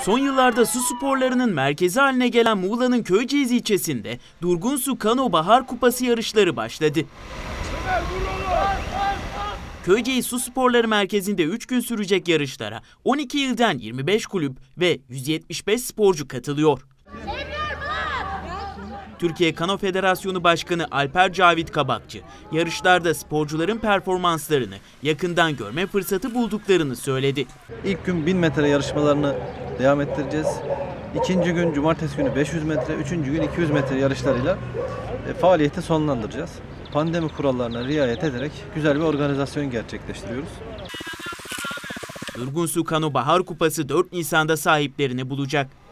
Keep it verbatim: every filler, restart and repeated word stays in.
Son yıllarda su sporlarının merkezi haline gelen Muğla'nın Köyceğiz ilçesinde Durgun Su Kano Bahar Kupası yarışları başladı. Köyceğiz Su Sporları Merkezi'nde üç gün sürecek yarışlara on iki ilden yirmi beş kulüp ve yüz yetmiş beş sporcu katılıyor. Türkiye Kano Federasyonu Başkanı Alper Cavit Kabakçı, yarışlarda sporcuların performanslarını yakından görme fırsatı bulduklarını söyledi. İlk gün bin metre yarışmalarını devam ettireceğiz. İkinci gün cumartesi günü beş yüz metre, üçüncü gün iki yüz metre yarışlarıyla faaliyeti sonlandıracağız. Pandemi kurallarına riayet ederek güzel bir organizasyon gerçekleştiriyoruz. Durgun Su Kano Bahar Kupası dört Nisan'da sahiplerini bulacak.